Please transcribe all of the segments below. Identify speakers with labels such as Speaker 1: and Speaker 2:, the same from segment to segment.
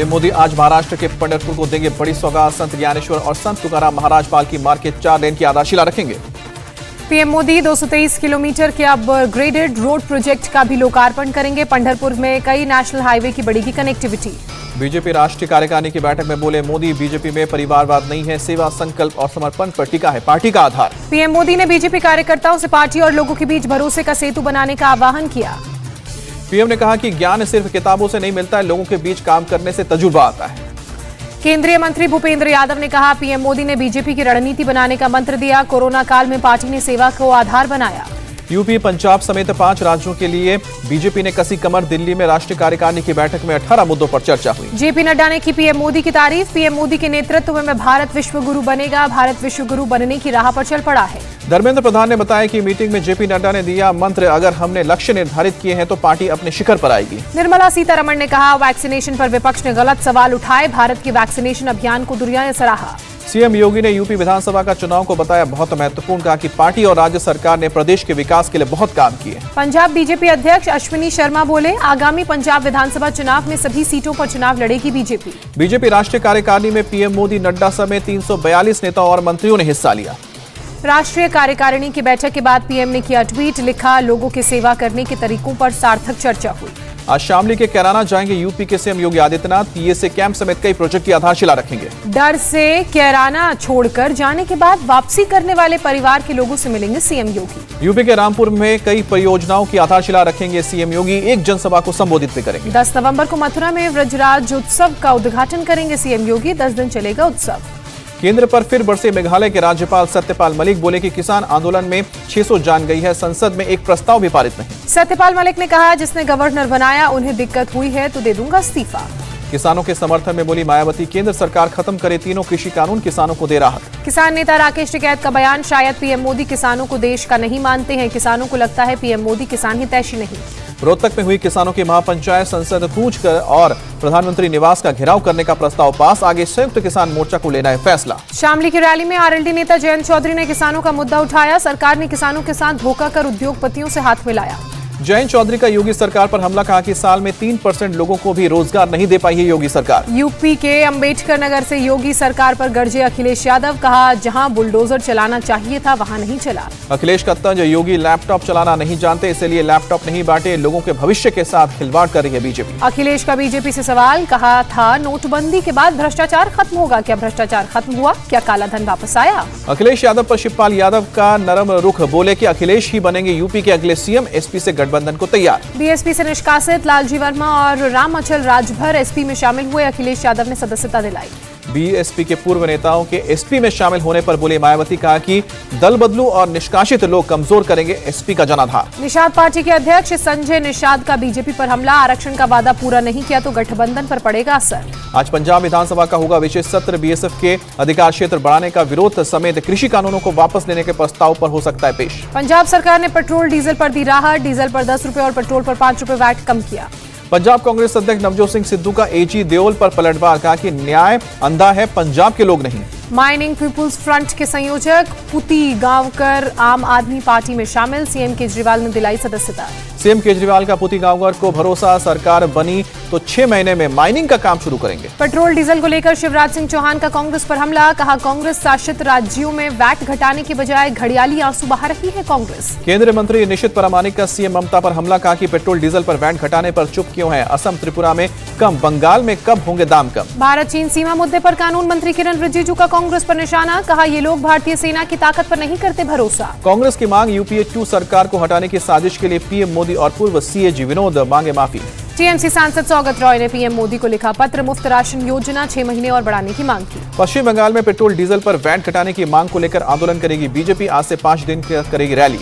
Speaker 1: PM Modi आज महाराष्ट्र के पंढरपुर को देंगे बड़ी सौगात। संत ज्ञानेश्वर और संत तुकाराम महाराज पालकी मार्ग के 4 लेन की आधारशिला रखेंगे।
Speaker 2: पीएम मोदी 223 किलोमीटर के अपग्रेडेड रोड प्रोजेक्ट का भी लोकार्पण करेंगे। पंढरपुर में कई नेशनल हाईवे की बढ़ेगी कनेक्टिविटी।
Speaker 1: बीजेपी राष्ट्रीय कार्यकारिणी की बैठक में बोले मोदी, बीजेपी में परिवारवाद नहीं है, सेवा, संकल्प और समर्पण पर टिका है पार्टी का आधार।
Speaker 2: पीएम मोदी ने बीजेपी कार्यकर्ताओं से पार्टी और लोगों के बीच भरोसे का सेतु बनाने का आह्वान किया।
Speaker 1: पीएम ने कहा कि ज्ञान सिर्फ किताबों से नहीं मिलता है, लोगों के बीच काम करने से तजुर्बा आता है।
Speaker 2: केंद्रीय मंत्री भूपेंद्र यादव ने कहा, पीएम मोदी ने बीजेपी की रणनीति बनाने का मंत्र दिया। कोरोना काल में पार्टी ने सेवा को आधार बनाया।
Speaker 1: यूपी, पंजाब समेत 5 राज्यों के लिए बीजेपी ने कसी कमर। दिल्ली में राष्ट्रीय कार्यकारिणी की बैठक में 18 मुद्दों पर चर्चा हुई।
Speaker 2: जेपी नड्डा ने की पीएम मोदी की तारीफ। पीएम मोदी के नेतृत्व में भारत विश्व गुरु बनेगा। भारत विश्व गुरु बनने की राह पर चल पड़ा है।
Speaker 1: धर्मेंद्र प्रधान ने बताया कि मीटिंग में जेपी नड्डा ने दिया मंत्र, अगर हमने लक्ष्य निर्धारित किए हैं तो पार्टी अपने शिखर पर आएगी।
Speaker 2: निर्मला सीतारमण ने कहा, वैक्सीनेशन पर विपक्ष ने गलत सवाल उठाए। भारत के वैक्सीनेशन अभियान को दुनिया ने सराहा।
Speaker 1: सीएम योगी ने यूपी विधानसभा का चुनाव को बताया बहुत महत्वपूर्ण। कहा कि पार्टी और राज्य सरकार ने प्रदेश के विकास के लिए बहुत काम किए।
Speaker 2: पंजाब बीजेपी अध्यक्ष अश्विनी शर्मा बोले, आगामी पंजाब विधानसभा चुनाव में सभी सीटों पर चुनाव लड़ेगी बीजेपी।
Speaker 1: बीजेपी राष्ट्रीय कार्यकारिणी में पीएम मोदी, नड्डा समेत 342 नेताओं और मंत्रियों ने हिस्सा लिया।
Speaker 2: राष्ट्रीय कार्यकारिणी की बैठक के बाद पीएम ने किया ट्वीट। लिखा, लोगों की सेवा करने के तरीकों पर सार्थक चर्चा हुई।
Speaker 1: आज शामली के कैराना जाएंगे यूपी के CM Yogi Adityanath. PSA camp समेत कई प्रोजेक्ट की आधारशिला रखेंगे।
Speaker 2: डर से कैराना छोड़कर जाने के बाद वापसी करने वाले परिवार के लोगों से मिलेंगे सीएम योगी।
Speaker 1: यूपी के रामपुर में कई परियोजनाओं की आधारशिला रखेंगे सीएम योगी। एक जनसभा को संबोधित भी करेंगे।
Speaker 2: 10 नवंबर को मथुरा में व्रजराज उत्सव का उद्घाटन करेंगे सीएम योगी। 10 दिन चलेगा उत्सव।
Speaker 1: केंद्र पर फिर बरसे मेघालय के राज्यपाल सत्यपाल मलिक। बोले कि किसान आंदोलन में 600 जान गई है, संसद में एक प्रस्ताव भी पारित नहीं।
Speaker 2: सत्यपाल मलिक ने कहा, जिसने गवर्नर बनाया उन्हें दिक्कत हुई है तो दे दूंगा इस्तीफा।
Speaker 1: किसानों के समर्थन में बोली मायावती, केंद्र सरकार खत्म करे तीनों कृषि कानून, किसानों को दे राहत।
Speaker 2: किसान नेता राकेश टिकैत का बयान, शायद पीएम मोदी किसानों को देश का नहीं मानते हैं। किसानों को लगता है पीएम मोदी किसान हितैषी नहीं।
Speaker 1: रोहतक में हुई किसानों की महापंचायत। संसद कूच कर और प्रधानमंत्री निवास का घेराव करने का प्रस्ताव पास। आगे संयुक्त किसान मोर्चा को लेना है फैसला।
Speaker 2: शामली की रैली में आरएलडी नेता जयंत चौधरी ने किसानों का मुद्दा उठाया। सरकार ने किसानों के साथ धोखा कर उद्योगपतियों से हाथ मिलाया।
Speaker 1: जयंत चौधरी का योगी सरकार पर हमला। कहा कि साल में 3% लोगों को भी रोजगार नहीं दे पाई है योगी सरकार।
Speaker 2: यूपी के अंबेडकर नगर से योगी सरकार पर गरजे अखिलेश यादव। कहा, जहां बुलडोजर चलाना चाहिए था वहां नहीं चला।
Speaker 1: अखिलेश का तंज, योगी लैपटॉप चलाना नहीं जानते इसलिए लैपटॉप नहीं बांटे। लोगों के भविष्य के साथ खिलवाड़ कर रही है बीजेपी।
Speaker 2: अखिलेश का बीजेपी से सवाल। कहा था, नोटबंदी के बाद भ्रष्टाचार खत्म होगा। क्या भ्रष्टाचार खत्म हुआ? क्या काला धन वापस आया?
Speaker 1: अखिलेश यादव पर शिवपाल यादव का नरम रुख। बोले कि अखिलेश ही बनेंगे यूपी के अगले सीएम। एसपी से गठबंधन को तैयार। बीएसपी
Speaker 2: से निष्कासित लालजी वर्मा और राम अचल राजभर एसपी में शामिल हुए। अखिलेश यादव ने सदस्यता दिलाई।
Speaker 1: बीएसपी के पूर्व नेताओं के एसपी में शामिल होने पर बोले मायावती। कहा कि दल बदलू और निष्कासित लोग कमजोर करेंगे एसपी का जनाधार।
Speaker 2: निषाद पार्टी के अध्यक्ष संजय निषाद का बीजेपी पर हमला। आरक्षण का वादा पूरा नहीं किया तो गठबंधन पर पड़ेगा असर।
Speaker 1: आज पंजाब विधानसभा का होगा विशेष सत्र। बीएसएफ के अधिकार क्षेत्र बढ़ाने का विरोध समेत कृषि कानूनों को वापस लेने के प्रस्ताव पर हो सकता है पेश।
Speaker 2: पंजाब सरकार ने पेट्रोल डीजल पर दी राहत। डीजल पर 10 रुपए और पेट्रोल पर 5 रुपए वैट कम किया।
Speaker 1: पंजाब कांग्रेस अध्यक्ष नवजोत सिंह सिद्धू का एजी देओल पर पलटवार। कहा कि न्याय अंधा है, पंजाब के लोग नहीं।
Speaker 2: माइनिंग पीपुल्स फ्रंट के संयोजक पुती गांवकर आम आदमी पार्टी में शामिल। सीएम केजरीवाल ने दिलाई सदस्यता।
Speaker 1: सीएम केजरीवाल का पुती गांवकर को भरोसा, सरकार बनी तो 6 महीने में माइनिंग का काम शुरू करेंगे।
Speaker 2: पेट्रोल डीजल को लेकर शिवराज सिंह चौहान का कांग्रेस पर हमला। कहा, कांग्रेस शासित राज्यों में वैट घटाने के बजाय घड़ियाली आंसू बहा रही है कांग्रेस।
Speaker 1: केंद्रीय मंत्री निशित प्रामाणिक का सीएम ममता पर हमला। कहा कि पेट्रोल डीजल पर वैट घटाने पर चुप क्यों है? असम त्रिपुरा में कम, बंगाल में कब होंगे दाम कम? भारत
Speaker 2: चीन सीमा मुद्दे पर कानून मंत्री किरण रिजिजू का कांग्रेस पर निशाना। कहा, ये लोग भारतीय सेना की ताकत पर नहीं करते भरोसा।
Speaker 1: कांग्रेस की मांग, यूपीए 2 सरकार को हटाने की साजिश के लिए पीएम मोदी और पूर्व सीएजी विनोद मांगे माफी।
Speaker 2: टीएमसी सांसद सौगत रॉय ने पीएम मोदी को लिखा पत्र। मुफ्त राशन योजना 6 महीने और बढ़ाने की मांग की।
Speaker 1: पश्चिम बंगाल में पेट्रोल डीजल पर वैट घटाने की मांग को लेकर आंदोलन करेगी बीजेपी। आज से 5 दिन करेगी रैली।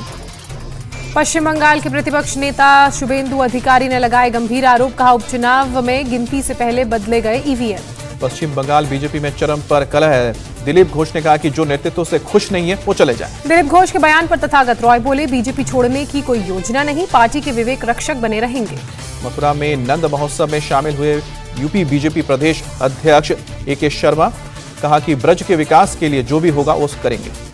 Speaker 2: पश्चिम बंगाल के प्रतिपक्ष नेता शुभेंदु अधिकारी ने लगाए गंभीर आरोप। कहा, उपचुनाव में गिनती से पहले बदले गए ईवीएम।
Speaker 1: पश्चिम बंगाल बीजेपी में चरम पर कलह है। दिलीप घोष ने कहा कि जो नेतृत्व से खुश नहीं है वो चले जाएं।
Speaker 2: दिलीप घोष के बयान पर तथागत रॉय बोले, बीजेपी छोड़ने की कोई योजना नहीं, पार्टी के विवेक रक्षक बने रहेंगे।
Speaker 1: मथुरा में नंद महोत्सव में शामिल हुए यूपी बीजेपी प्रदेश अध्यक्ष AK शर्मा। कहा कि ब्रज के विकास के लिए जो भी होगा वो करेंगे।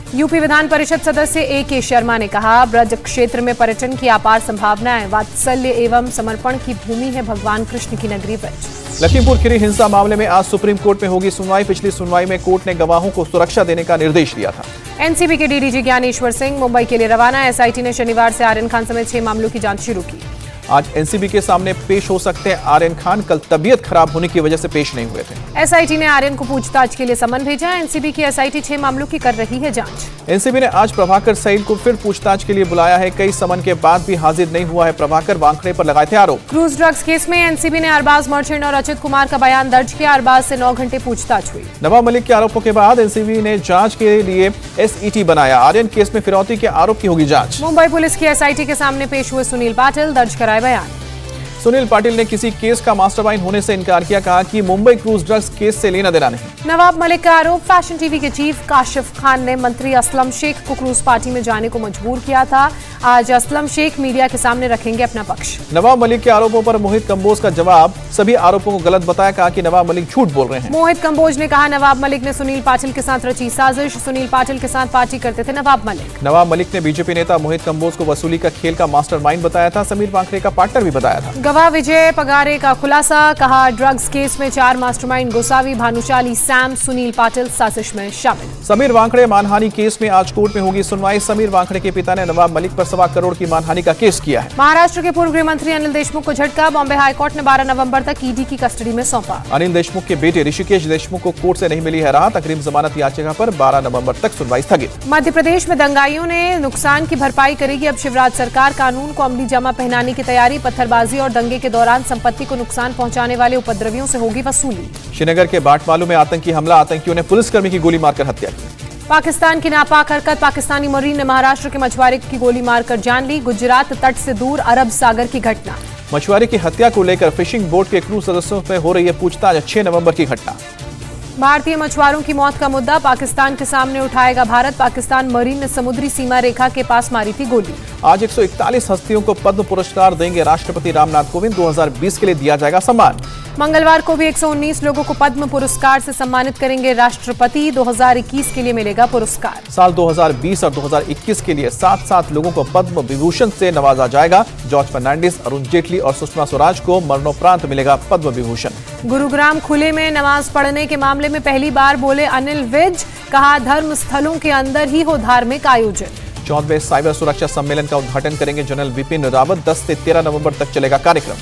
Speaker 2: यूपी विधान परिषद सदस्य A.K. शर्मा ने कहा, ब्रज क्षेत्र में पर्यटन की अपार संभावनाएं, वात्सल्य एवं समर्पण की भूमि है भगवान कृष्ण की नगरी ब्रज।
Speaker 1: लखीमपुर खीरी हिंसा मामले में आज सुप्रीम कोर्ट में होगी सुनवाई। पिछली सुनवाई में कोर्ट ने गवाहों को सुरक्षा देने का निर्देश दिया था।
Speaker 2: एनसीबी के डीडीजी ज्ञानेश्वर सिंह मुंबई के लिए रवाना। एसआईटी ने शनिवार से आर्यन खान समेत 6 मामलों की जांच शुरू की।
Speaker 1: आज एनसीबी के सामने पेश हो सकते हैं आर्यन खान। कल तबीयत खराब होने की वजह से पेश नहीं हुए थे।
Speaker 2: एसआईटी ने आर्यन को पूछताछ के लिए समन भेजा। एनसीबी की एसआईटी 6 मामलों की कर रही है जांच।
Speaker 1: एनसीबी ने आज प्रभाकर सईद को फिर पूछताछ के लिए बुलाया है। कई समन के बाद भी हाजिर नहीं हुआ है। प्रभाकर वानखड़े पर लगाए थे आरोप।
Speaker 2: क्रूज ड्रग्स केस में एनसीबी ने अरबाज मर्चेंट और अचित कुमार का बयान दर्ज किया। अरबाज से 9 घंटे पूछताछ हुई।
Speaker 1: नवाब मलिक के आरोपों के बाद एनसीबी ने जांच के लिए एसईटी बनाया। आर्यन केस में फिरौती के आरोप की होगी जांच।
Speaker 2: मुंबई पुलिस की एसआईटी के सामने पेश हुए सुनील पाटिल, दर्ज कराए बयान।
Speaker 1: सुनील पाटिल ने किसी केस का मास्टरमाइंड होने से इनकार किया। कहा कि मुंबई क्रूज ड्रग्स केस से लेना देना नहीं।
Speaker 2: नवाब मलिक का आरोप, फैशन टीवी के चीफ काशिफ खान ने मंत्री असलम शेख को क्रूज पार्टी में जाने को मजबूर किया था। आज असलम शेख मीडिया के सामने रखेंगे अपना पक्ष।
Speaker 1: नवाब मलिक के आरोपों पर मोहित कंबोज का जवाब, सभी आरोपों को गलत बताया। कहा कि नवाब मलिक झूठ बोल रहे हैं।
Speaker 2: मोहित कंबोज ने कहा, नवाब मलिक ने सुनील पाटिल के साथ रची साजिश। सुनील पाटिल के साथ पार्टी करते थे नवाब मलिक।
Speaker 1: नवाब मलिक ने बीजेपी नेता मोहित कंबोज को वसूली का खेल का मास्टरमाइंड बताया था। समीर वानखड़े का पार्टनर भी बताया था।
Speaker 2: गवाह विजय पगारे का खुलासा, कहा ड्रग्स केस में 4 मास्टरमाइंड गोसावी, भानुशाली, सैम, सुनील पाटिल साजिश में शामिल।
Speaker 1: समीर वानखड़े मानहानि केस में आज कोर्ट में होगी सुनवाई। समीर वानखड़े के पिता ने नवाब मलिक पर 1.25 करोड़ की मानहानि का केस किया है।
Speaker 2: महाराष्ट्र के पूर्व गृह मंत्री अनिल देशमुख को झटका। बॉम्बे हाईकोर्ट ने 12 नवंबर तक ईडी की कस्टडी में सौंपा।
Speaker 1: अनिल देशमुख के बेटे ऋषिकेश देशमुख को कोर्ट से नहीं मिली है राहत। अग्रिम जमानत याचिका पर 12 नवंबर तक सुनवाई स्थगित।
Speaker 2: मध्य प्रदेश में दंगाइयों ने नुकसान की भरपाई करेगी अब शिवराज सरकार। कानून को अमली जामा पहनाने की तैयारी। पत्थरबाजी और दंगे के दौरान संपत्ति को नुकसान पहुंचाने वाले उपद्रवियों से होगी वसूली।
Speaker 1: श्रीनगर के बाटमालू में आतंकी हमला, आतंकियों ने पुलिसकर्मी की गोली मारकर हत्या की।
Speaker 2: पाकिस्तान की नापाक हरकत, पाकिस्तानी मरीन ने महाराष्ट्र के मछुआरे की गोली मारकर जान ली। गुजरात तट से दूर अरब सागर की घटना।
Speaker 1: मछुआरे की हत्या को लेकर फिशिंग बोट के क्रू सदस्यों में हो रही है पूछताछ। 6 नवंबर की घटना।
Speaker 2: भारतीय मछुआरों की मौत का मुद्दा पाकिस्तान के सामने उठाएगा भारत। पाकिस्तान मरीन ने समुद्री सीमा रेखा के पास मारी थी गोली।
Speaker 1: आज 141 हस्तियों को पद्म पुरस्कार देंगे राष्ट्रपति रामनाथ कोविंद। 2020 के लिए दिया जाएगा सम्मान।
Speaker 2: मंगलवार को भी 119 लोगों को पद्म पुरस्कार से सम्मानित करेंगे राष्ट्रपति। 2021 के लिए मिलेगा पुरस्कार।
Speaker 1: साल 2020 और 2021 के लिए 7 लोगों को पद्म विभूषण से नवाजा जाएगा। जॉर्ज फर्नांडिस, अरुण जेटली और सुषमा स्वराज को मरणोपरांत मिलेगा पद्म विभूषण।
Speaker 2: गुरुग्राम खुले में नमाज पढ़ने के मामले में पहली बार बोले अनिल विज। कहा, धर्म स्थलों के अंदर ही हो धार्मिक आयोजन।
Speaker 1: 14वें साइबर सुरक्षा सम्मेलन का उद्घाटन करेंगे जनरल विपिन रावत। 10 से 13 नवंबर तक चलेगा कार्यक्रम।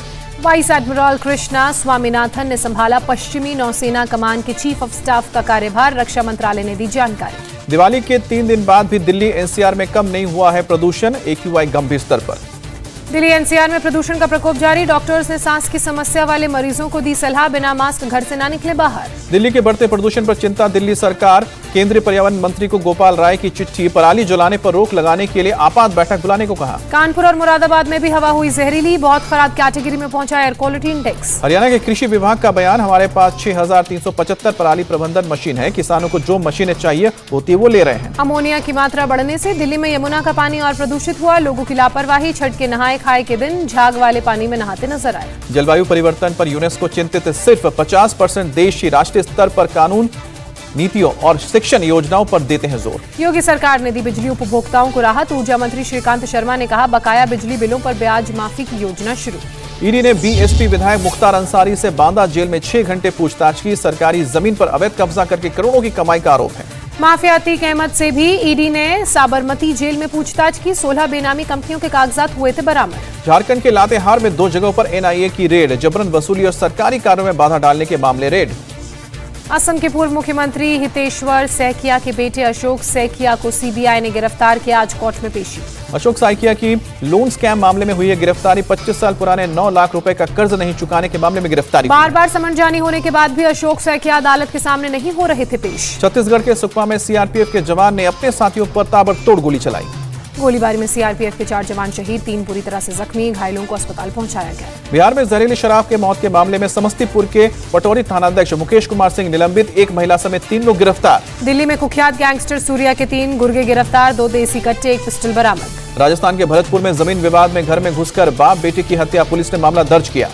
Speaker 2: वाइस एडमिरल कृष्णा स्वामीनाथन ने संभाला पश्चिमी नौसेना कमान के चीफ ऑफ स्टाफ का कार्यभार। रक्षा मंत्रालय ने दी जानकारी।
Speaker 1: दिवाली के 3 दिन बाद भी दिल्ली एनसीआर में कम नहीं हुआ है प्रदूषण। AQI गंभीर स्तर पर।
Speaker 2: दिल्ली एनसीआर में प्रदूषण का प्रकोप जारी। डॉक्टर्स ने सांस की समस्या वाले मरीजों को दी सलाह, बिना मास्क घर से ना निकले बाहर।
Speaker 1: दिल्ली के बढ़ते प्रदूषण पर चिंता दिल्ली सरकार। केंद्रीय पर्यावरण मंत्री को गोपाल राय की चिट्ठी। पराली जलाने पर रोक लगाने के लिए आपात बैठक बुलाने को कहा।
Speaker 2: कानपुर और मुरादाबाद में भी हवा हुई जहरीली। बहुत खराब कैटेगरी में पहुंचा एयर क्वालिटी इंडेक्स।
Speaker 1: हरियाणा के कृषि विभाग का बयान, हमारे पास 6375 पराली प्रबंधन मशीन है। किसानों को जो मशीनें चाहिए होती है वो ले रहे हैं।
Speaker 2: अमोनिया की मात्रा बढ़ने से दिल्ली में यमुना का पानी और प्रदूषित हुआ। लोगों की लापरवाही। छठ के नहाए खाए के दिन झाग वाले पानी में नहाते नजर आए।
Speaker 1: जलवायु परिवर्तन पर यूनेस्को चिंतित। सिर्फ 50% देश ही राष्ट्रीय स्तर पर कानून, नीतियों और शिक्षण योजनाओं पर देते हैं जोर।
Speaker 2: योगी सरकार ने दी बिजली उपभोक्ताओं को राहत। ऊर्जा मंत्री श्रीकांत शर्मा ने कहा, बकाया बिजली बिलों पर ब्याज माफी की योजना शुरू।
Speaker 1: ईडी ने बीएसपी विधायक मुख्तार अंसारी से बांदा जेल में 6 घंटे पूछताछ की। सरकारी जमीन पर अवैध कब्जा करके करोड़ों की कमाई का आरोप है।
Speaker 2: माफिया अतीक अहमद से भी ईडी ने साबरमती जेल में पूछताछ की। 16 बेनामी कंपनियों के कागजात हुए थे बरामद।
Speaker 1: झारखंड के लातेहार में 2 जगहों पर एनआईए की रेड। जबरन वसूली और सरकारी कार्यों में बाधा डालने के मामले रेड।
Speaker 2: असम के पूर्व मुख्यमंत्री हितेश्वर सैकिया के बेटे अशोक सैकिया को सीबीआई ने गिरफ्तार किया। आज कोर्ट में पेशी।
Speaker 1: अशोक सैकिया की लोन स्कैम मामले में हुई है गिरफ्तारी। 25 साल पुराने 9 लाख रुपए का कर्ज नहीं चुकाने के मामले में गिरफ्तारी।
Speaker 2: बार-बार समन जारी होने के बाद भी अशोक सैकिया अदालत के सामने नहीं हो रहे थे पेश।
Speaker 1: छत्तीसगढ़ के सुकमा में सीआरपीएफ के जवान ने अपने साथियों पर ताबड़तोड़ गोली चलाई।
Speaker 2: गोलीबारी में सीआरपीएफ के 4 जवान शहीद, 3 पूरी तरह से जख्मी। घायलों को अस्पताल पहुंचाया गया।
Speaker 1: बिहार में जहरीली शराब के मौत के मामले में समस्तीपुर के पटौरी थानाध्यक्ष मुकेश कुमार सिंह निलंबित। 1 महिला समेत 3 लोग गिरफ्तार।
Speaker 2: दिल्ली में कुख्यात गैंगस्टर सूर्या के 3 गुर्गे गिरफ्तार। 2 देसी कट्टे, 1 पिस्टल बरामद।
Speaker 1: राजस्थान के भरतपुर में जमीन विवाद में घर में घुसकर बाप बेटे की हत्या, पुलिस ने मामला दर्ज किया।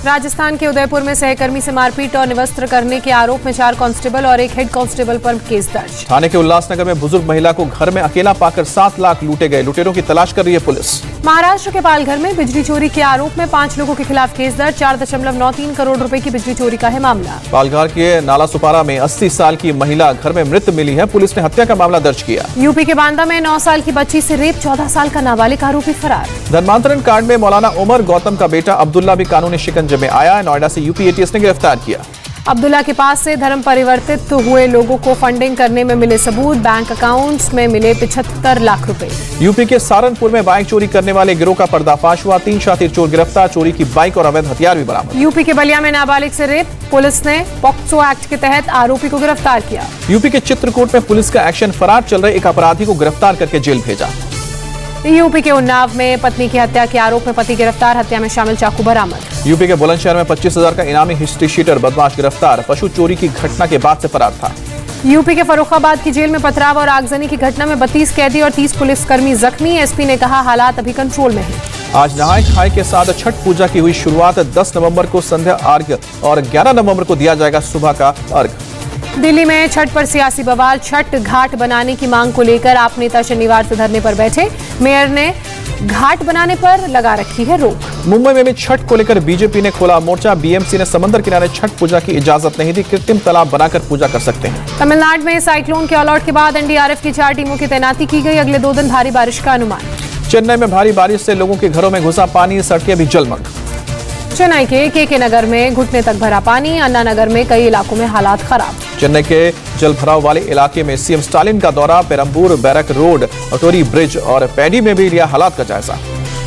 Speaker 2: राजस्थान के उदयपुर में सहकर्मी से मारपीट और निवस्त्र करने के आरोप में 4 कांस्टेबल और 1 हेड कांस्टेबल पर केस दर्ज।
Speaker 1: थाने के उल्लासनगर में बुजुर्ग महिला को घर में अकेला पाकर 7 लाख लूटे गए। लुटेरों की तलाश कर रही है पुलिस।
Speaker 2: महाराष्ट्र के पालघर में बिजली चोरी के आरोप में 5 लोगों के खिलाफ केस दर्ज। 4.93 करोड़ रुपए की बिजली चोरी का है मामला।
Speaker 1: पालघर के नाला सुपारा में 80 साल की महिला घर में मृत मिली है। पुलिस ने हत्या का मामला दर्ज किया।
Speaker 2: यूपी के बांदा में 9 साल की बच्ची से रेप, 14 साल का नाबालिग आरोपी फरार।
Speaker 1: धर्मांतरण कांड में मौलाना उमर गौतम का बेटा अब्दुल्ला भी कानूनी शिकंजे में आया। नोएडा से यूपी एटीएस ने गिरफ्तार किया।
Speaker 2: अब्दुल्ला के पास से धर्म परिवर्तित हुए लोगों को फंडिंग करने में मिले सबूत। बैंक अकाउंट्स में मिले 75 लाख रुपए।
Speaker 1: यूपी के सारनपुर में बाइक चोरी करने वाले गिरोह का पर्दाफाश हुआ। 3 शातिर चोर गिरफ्तार। चोरी की बाइक और अवैध हथियार भी बरामद।
Speaker 2: यूपी के बलिया में नाबालिग से रेप, पुलिस ने पॉक्सो एक्ट के तहत आरोपी को गिरफ्तार किया।
Speaker 1: यूपी के चित्रकूट में पुलिस का एक्शन, फरार चल रहे एक अपराधी को गिरफ्तार करके जेल भेजा।
Speaker 2: यूपी के उन्नाव में पत्नी की हत्या के आरोप में पति गिरफ्तार, हत्या में शामिल चाकू बरामद।
Speaker 1: यूपी के बुलंदशहर में 25,000 का इनामी हिस्ट्री शीटर बदमाश गिरफ्तार। पशु चोरी की घटना के बाद से फरार था।
Speaker 2: यूपी के फर्रुखाबाद की जेल में पथराव और आगजनी की घटना में 32 कैदी और 30 पुलिसकर्मी जख्मी। एसपी ने कहा हालात अभी कंट्रोल में हैं।
Speaker 1: आज नहाय खाए के साथ छठ पूजा की हुई शुरुआत। 10 नवंबर को संध्या अर्घ्य और 11 नवंबर को दिया जाएगा सुबह का अर्घ्य।
Speaker 2: दिल्ली में छठ पर सियासी बवाल। छठ घाट बनाने की मांग को लेकर आप नेता शनिवार से धरने पर बैठे। मेयर ने घाट बनाने पर लगा रखी है रोक।
Speaker 1: मुंबई में भी छठ को लेकर बीजेपी ने खोला मोर्चा। बीएमसी ने समंदर किनारे छठ पूजा की इजाजत नहीं दी। कृत्रिम तालाब बनाकर पूजा कर सकते हैं।
Speaker 2: तमिलनाडु में साइक्लोन के अलर्ट के बाद एनडीआरएफ की 4 टीमों की तैनाती की गई। अगले 2 दिन भारी बारिश का अनुमान।
Speaker 1: चेन्नई में भारी बारिश से लोगों के घरों में घुसा पानी। सड़कें भी जलमग्न।
Speaker 2: चेन्नई के केके नगर में घुटने तक भरा पानी। अन्ना नगर में कई इलाकों में हालात खराब।
Speaker 1: चेन्नई के जल भराव वाले इलाके में सीएम स्टालिन का दौरा। Perambur, barrack road, Otteri bridge और पैडी में भी लिया हालात का जायजा।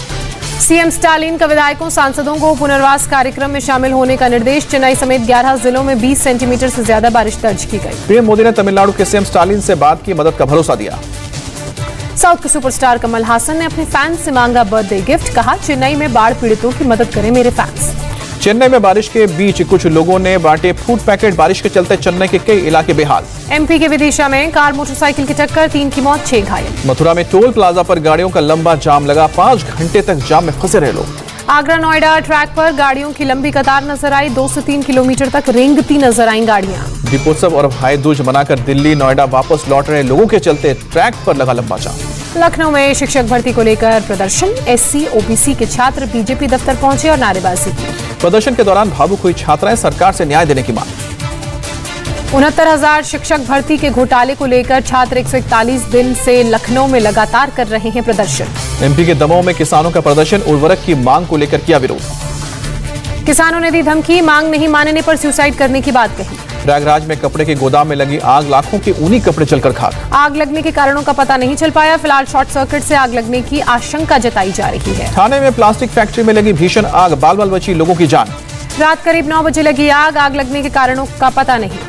Speaker 2: सीएम स्टालिन का विधायकों सांसदों को पुनर्वास कार्यक्रम में शामिल होने का निर्देश। चेन्नई समेत 11 जिलों में 20 सेंटीमीटर से ज्यादा बारिश दर्ज की गई।
Speaker 1: पीएम मोदी ने तमिलनाडु के सीएम स्टालिन से बात की, मदद का भरोसा दिया।
Speaker 2: साउथ के सुपरस्टार कमल हासन ने अपने फैंस से मांगा बर्थडे गिफ्ट। कहा चेन्नई में बाढ़ पीड़ितों की मदद करें मेरे फैंस।
Speaker 1: चेन्नई में बारिश के बीच कुछ लोगों ने बांटे फूड पैकेट। बारिश के चलते चेन्नई के कई इलाके बेहाल।
Speaker 2: एमपी के विदिशा में कार मोटरसाइकिल की टक्कर, 3 की मौत, 6 घायल।
Speaker 1: मथुरा में टोल प्लाजा पर गाड़ियों का लंबा जाम लगा। 5 घंटे तक जाम में फंसे रहे लोग।
Speaker 2: आगरा नोएडा ट्रैक पर गाड़ियों की लंबी कतार नजर आई। 2 से 3 किलोमीटर तक रेंगती नजर आई गाड़ियां।
Speaker 1: दीपोत्सव और भाई दूज मनाकर दिल्ली नोएडा वापस लौट रहे लोगों के चलते ट्रैक पर लगा लंबा जाम।
Speaker 2: लखनऊ में शिक्षक भर्ती को लेकर प्रदर्शन। एससी ओबीसी के छात्र बीजेपी दफ्तर पहुंचे और नारेबाजी की।
Speaker 1: प्रदर्शन के दौरान भावुक हुई छात्राएं, सरकार से न्याय देने की मांग।
Speaker 2: 69,000 शिक्षक भर्ती के घोटाले को लेकर छात्र 141 दिन से लखनऊ में लगातार कर रहे हैं प्रदर्शन।
Speaker 1: एमपी के दमोह में किसानों का प्रदर्शन। उर्वरक की मांग को लेकर किया विरोध।
Speaker 2: किसानों ने दी धमकी, मांग नहीं मानने पर सुसाइड करने की बात कही।
Speaker 1: प्रयागराज में कपड़े के गोदाम में लगी आग, लाखों के ऊनी कपड़े जलकर खाक।
Speaker 2: आग लगने के कारणों का पता नहीं चल पाया। फिलहाल शॉर्ट सर्किट से आग लगने की आशंका जताई जा रही है।
Speaker 1: थाने में प्लास्टिक फैक्ट्री में लगी भीषण आग, बाल बाल बची लोगों की जान।
Speaker 2: रात करीब 9 बजे लगी आग लगने के कारणों का पता नहीं।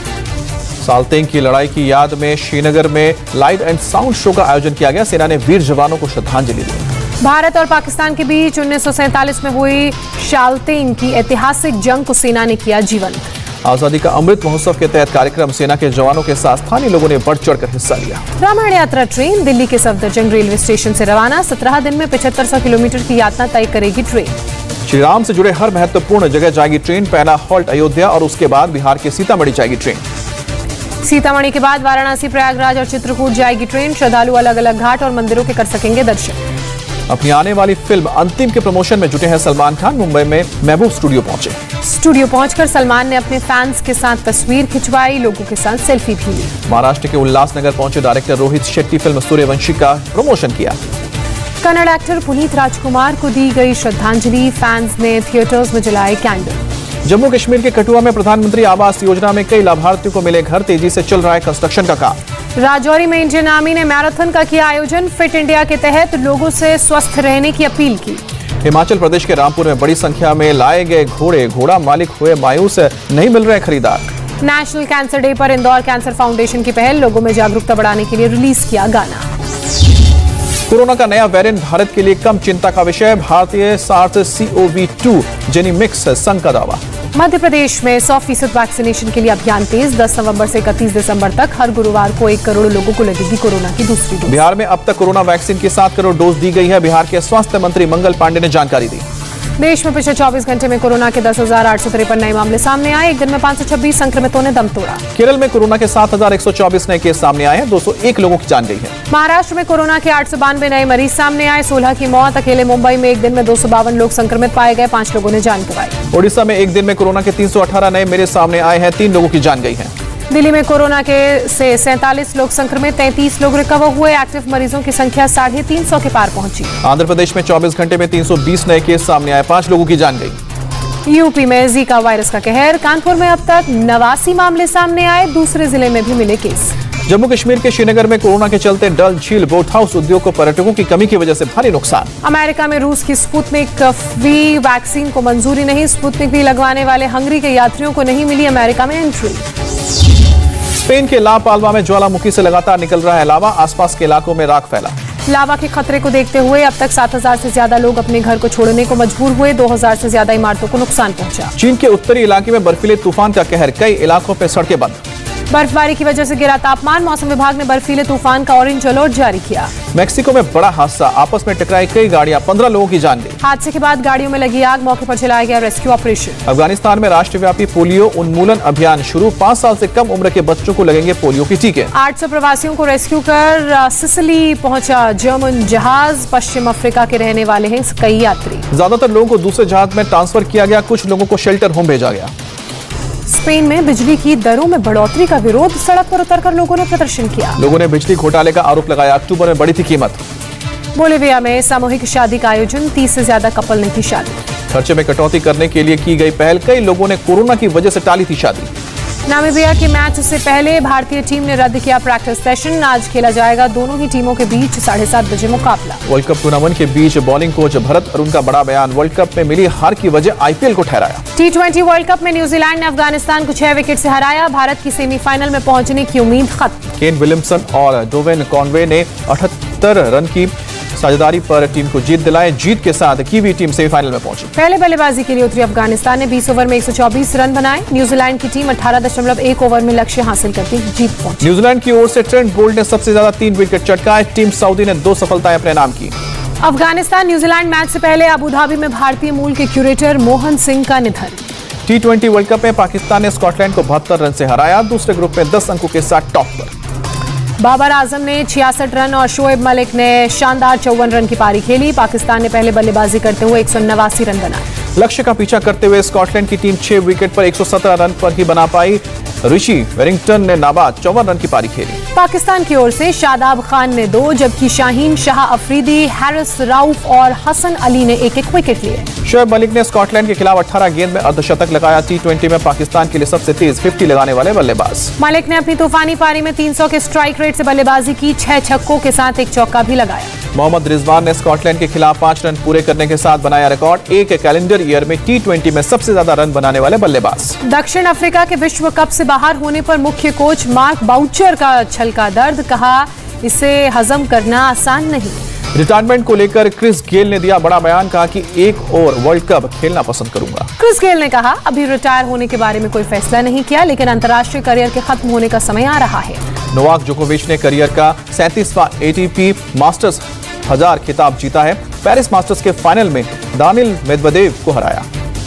Speaker 1: साल्तेंग की लड़ाई की याद में श्रीनगर में लाइट एंड साउंड शो का आयोजन किया गया। सेना ने वीर जवानों को श्रद्धांजलि दी।
Speaker 2: भारत और पाकिस्तान के बीच 1947 में हुई शालतेंग की ऐतिहासिक जंग को सेना ने किया जीवंत।
Speaker 1: आजादी का अमृत महोत्सव के तहत कार्यक्रम सेना के जवानों के साथ स्थानीय लोगों ने बढ़ चढ़कर हिस्सा लिया।
Speaker 2: रामायण यात्रा ट्रेन दिल्ली के सफदरजंग रेलवे स्टेशन से रवाना। 17 दिन में 7500 किलोमीटर की यात्रा तय करेगी ट्रेन।
Speaker 1: श्री राम से जुड़े हर महत्वपूर्ण जगह जाएगी ट्रेन। पहला हॉल्ट अयोध्या और उसके बाद बिहार के सीतामढ़ी जाएगी ट्रेन।
Speaker 2: सीतामढ़ी के बाद वाराणसी, प्रयागराज और चित्रकूट जाएगी ट्रेन। श्रद्धालु अलग अलग घाट और मंदिरों के कर सकेंगे दर्शन।
Speaker 1: अपनी आने वाली फिल्म अंतिम के प्रमोशन में जुटे हैं सलमान खान। मुंबई में महबूब स्टूडियो पहुंचे।
Speaker 2: स्टूडियो पहुंचकर सलमान ने अपने फैंस के साथ तस्वीर खिंचवाई, लोगों के साथ सेल्फी भी ली।
Speaker 1: महाराष्ट्र के उल्लासनगर पहुंचे डायरेक्टर रोहित शेट्टी फिल्म सूर्यवंशी का प्रमोशन किया।
Speaker 2: कन्नड़ एक्टर पुनीत राजकुमार को दी गई श्रद्धांजलि। फैंस ने थिएटर्स में जलाए कैंडल।
Speaker 1: जम्मू कश्मीर के कठुआ में प्रधानमंत्री आवास योजना में कई लाभार्थियों को मिले घर। तेजी से चल रहा है कंस्ट्रक्शन का काम।
Speaker 2: राजौरी में इंडियन आर्मी ने मैराथन का किया आयोजन। फिट इंडिया के तहत लोगों से स्वस्थ रहने की अपील की।
Speaker 1: हिमाचल प्रदेश के रामपुर में बड़ी संख्या में लाए गए घोड़ा मालिक हुए मायूस, नहीं मिल रहे खरीदार।
Speaker 2: नेशनल कैंसर डे पर इंदौर कैंसर फाउंडेशन की पहल, लोगों में जागरूकता बढ़ाने के लिए रिलीज किया गाना।
Speaker 1: कोरोना का नया वेरिएंट भारत के लिए कम चिंता का विषय। भारतीय SARS-CoV-2 जेनिमिक्स संघ का दावा।
Speaker 2: मध्य प्रदेश में 100% वैक्सीनेशन के लिए अभियान तेज। 10 नवंबर से 31 दिसंबर तक हर गुरुवार को 1 करोड़ लोगों को लगेगी कोरोना की दूसरी डोज।
Speaker 1: बिहार में अब तक कोरोना वैक्सीन की 7 करोड़ डोज दी गई है। बिहार के स्वास्थ्य मंत्री मंगल पांडे ने जानकारी दी।
Speaker 2: देश में पिछले 24 घंटे में कोरोना के 10,853 नए मामले सामने आए। एक दिन में 526 संक्रमितों ने दम तोड़ा।
Speaker 1: केरल में कोरोना के 7,124 नए केस सामने आए हैं। 201 लोगों की जान गई है।
Speaker 2: महाराष्ट्र में कोरोना के 892 नए मरीज सामने आए। 16 की मौत। अकेले मुंबई में एक दिन में 252 लोग संक्रमित पाए गए। 5 लोगों ने जान गंवाई।
Speaker 1: ओडिशा में एक दिन में कोरोना के 318 नए मरीज सामने आए हैं। 3 लोगों की जान गई है।
Speaker 2: दिल्ली में कोरोना से 47 लोग संक्रमित, 33 लोग रिकवर हुए। एक्टिव मरीजों की संख्या 350 के पार पहुंची।
Speaker 1: आंध्र प्रदेश में 24 घंटे में 320 नए केस सामने आए। 5 लोगों की जान गई।
Speaker 2: यूपी में जीका वायरस का कहर। कानपुर में अब तक 89 मामले सामने आए। दूसरे जिले में भी मिले केस।
Speaker 1: जम्मू कश्मीर के श्रीनगर में कोरोना के चलते डल झील बोट हाउस उद्योग को पर्यटकों की कमी की वजह से भारी नुकसान।
Speaker 2: अमेरिका में रूस की स्पुतनिक वी वैक्सीन को मंजूरी नहीं। स्पुतनिक वी लगवाने वाले हंगरी के यात्रियों को नहीं मिली अमेरिका में एंट्री।
Speaker 1: स्पेन के ला पाल्मा में ज्वालामुखी से लगातार निकल रहा है लावा। आसपास के इलाकों में राख फैला।
Speaker 2: लावा के खतरे को देखते हुए अब तक 7,000 से ज्यादा लोग अपने घर को छोड़ने को मजबूर हुए। 2,000 से ज्यादा इमारतों को नुकसान पहुंचा।
Speaker 1: चीन के उत्तरी इलाके में बर्फीले तूफान का कहर। कई इलाकों में सड़कें बंद।
Speaker 2: बर्फबारी की वजह से गिरा तापमान। मौसम विभाग ने बर्फीले तूफान का ऑरेंज अलर्ट जारी किया।
Speaker 1: मेक्सिको में बड़ा हादसा। आपस में टकराई कई गाड़ियां। 15 लोगों की जान गई।
Speaker 2: हादसे के बाद गाड़ियों में लगी आग। मौके पर चलाया गया रेस्क्यू ऑपरेशन।
Speaker 1: अफगानिस्तान में राष्ट्रव्यापी पोलियो उन्मूलन अभियान शुरू। 5 साल से कम उम्र के बच्चों को लगेंगे पोलियो के टीके।
Speaker 2: 800 प्रवासियों को रेस्क्यू कर सिसिली पहुंचा जर्मन जहाज। पश्चिम अफ्रीका के रहने वाले हैं कई यात्री।
Speaker 1: ज्यादातर लोगों को दूसरे जहाज में ट्रांसफर किया गया। कुछ लोगों को शेल्टर होम भेजा गया।
Speaker 2: स्पेन में बिजली की दरों में बढ़ोतरी का विरोध। सड़क पर उतरकर लोगों ने प्रदर्शन किया।
Speaker 1: लोगों ने बिजली घोटाले का आरोप लगाया। अक्टूबर में बढ़ी थी कीमत।
Speaker 2: बोलिविया में सामूहिक शादी का आयोजन। 30 से ज्यादा कपल ने की शादी।
Speaker 1: खर्चे में कटौती करने के लिए की गई पहल। कई लोगों ने कोरोना की वजह से टाली थी शादी।
Speaker 2: नामीबिया के मैच से पहले भारतीय टीम ने रद्द किया प्रैक्टिस सेशन। आज खेला जाएगा दोनों ही टीमों के बीच 7:30 बजे मुकाबला।
Speaker 1: वर्ल्ड कप टूर्नामेंट के बीच बॉलिंग कोच भरत अरुण का बड़ा बयान। वर्ल्ड कप में मिली हार की वजह आईपीएल को ठहराया।
Speaker 2: T20 वर्ल्ड कप में न्यूजीलैंड ने अफगानिस्तान को 6 विकेट से हराया। भारत की सेमीफाइनल में पहुंचने की उम्मीद खत्म।
Speaker 1: केन विलियमसन और डोवेन कॉनवे ने 78 रन की साझेदारी पर टीम को जीत दिलाई। जीत के साथ कीवी टीम सेमीफाइनल में पहुंची।
Speaker 2: पहले बल्लेबाजी के लिए उतरी अफगानिस्तान ने 20 ओवर में 124 रन बनाए। न्यूजीलैंड की टीम 18.1 ओवर में लक्ष्य हासिल करती जीत पहुंची।
Speaker 1: न्यूजीलैंड की ओर से ट्रेंट बोल्ट ने सबसे ज्यादा 3 विकेट चटकाए। टीम सऊदी ने 2 सफलताएं अपने नाम की।
Speaker 2: अफगानिस्तान न्यूजीलैंड मैच से पहले अबुधाबी में भारतीय मूल के क्यूरेटर मोहन सिंह का निधन।
Speaker 1: T20 वर्ल्ड कप में पाकिस्तान ने स्कॉटलैंड को 72 रन से हराया। दूसरे ग्रुप में 10 अंकों के साथ टॉप पर।
Speaker 2: बाबर आजम ने 66 रन और शोएब मलिक ने शानदार 54 रन की पारी खेली। पाकिस्तान ने पहले बल्लेबाजी करते हुए 189 रन बनाए।
Speaker 1: लक्ष्य का पीछा करते हुए स्कॉटलैंड की टीम 6 विकेट पर 117 रन पर ही बना पाई। ऋषि वेरिंगटन ने नाबाद 54 रन की पारी खेली।
Speaker 2: पाकिस्तान की ओर से शादाब खान ने 2 जबकि शाहीन शाह अफरीदी, हैरिस राउफ और हसन अली ने 1-1 विकेट लिए।
Speaker 1: शोएब मलिक ने स्कॉटलैंड के खिलाफ 18 गेंद में अर्धशतक लगाया। T20 में पाकिस्तान के लिए सबसे तेज 50 लगाने वाले बल्लेबाज।
Speaker 2: मलिक ने अपनी तूफानी पारी में 300 के स्ट्राइक रेट से बल्लेबाजी की। 6 छक्कों के साथ 1 चौका भी लगाया।
Speaker 1: मोहम्मद रिजवान ने स्कॉटलैंड के खिलाफ 5 रन पूरे करने के साथ बनाया रिकॉर्ड। एक कैलेंडर ईयर में T20 में सबसे ज्यादा रन बनाने वाले बल्लेबाज।
Speaker 2: दक्षिण अफ्रीका के विश्व कप से बाहर होने पर मुख्य कोच मार्क बाउचर का छलका दर्द। कहा इसे हजम करना आसान नहीं।
Speaker 1: रिटायरमेंट को लेकर क्रिस गेल ने दिया बड़ा बयान। कहा कि एक और वर्ल्ड कप खेलना पसंद करूंगा।
Speaker 2: क्रिस गेल ने कहा अभी रिटायर होने के बारे में कोई फैसला नहीं किया, लेकिन अंतर्राष्ट्रीय करियर के खत्म होने का समय आ रहा है।
Speaker 1: नोवाक जोकोविच ने करियर का 37वां ATP मास्टर्स 1000 खिताब जीता है। पेरिस मास्टर्स के फाइनल में दानिल मेदवेदेव को हराया।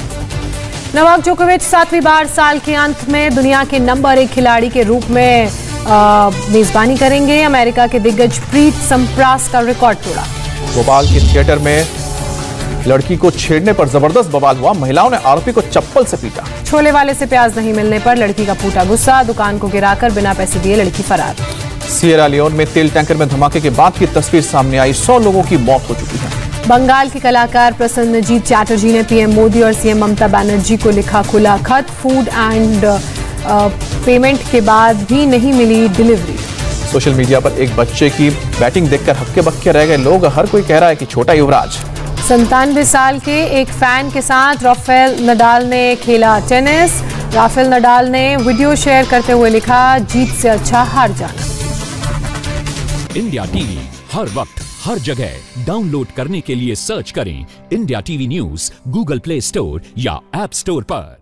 Speaker 2: नोवाक जोकोविच 7वीं बार साल के अंत में दुनिया के नंबर 1 खिलाड़ी के रूप में मेजबानी करेंगे। अमेरिका के दिग्गज प्रीत संप्रास का रिकॉर्ड तोड़ा।
Speaker 1: भोपाल के थिएटर में लड़की को छेड़ने पर जबरदस्त बवाल हुआ। महिलाओं ने आरोपी को चप्पल से पीटा।
Speaker 2: छोले वाले से प्याज नहीं मिलने पर लड़की का फूटा गुस्सा। दुकान को गिराकर बिना पैसे दिए लड़की फरार।
Speaker 1: सिएरा लियोन में तेल टैंकर में धमाके के बाद की तस्वीर सामने आई। 100 लोगों की मौत हो चुकी है।
Speaker 2: बंगाल के कलाकार प्रसन्नजीत चैटर्जी ने पीएम मोदी और सीएम ममता बनर्जी को लिखा खुला खत। फूड एंड पेमेंट के बाद भी नहीं मिली डिलीवरी।
Speaker 1: सोशल मीडिया पर एक बच्चे की बैटिंग देखकर हक्के बक्के रह गए लोग। हर कोई कह रहा है कि छोटा युवराज।
Speaker 2: 97 साल के एक फैन के साथ राफेल नडाल ने खेला टेनिस। राफेल नडाल ने वीडियो शेयर करते हुए लिखा जीत से अच्छा हार जाना।
Speaker 3: इंडिया टीवी हर वक्त हर जगह डाउनलोड करने के लिए सर्च करें India TV news Google Play Store या ऐप स्टोर पर।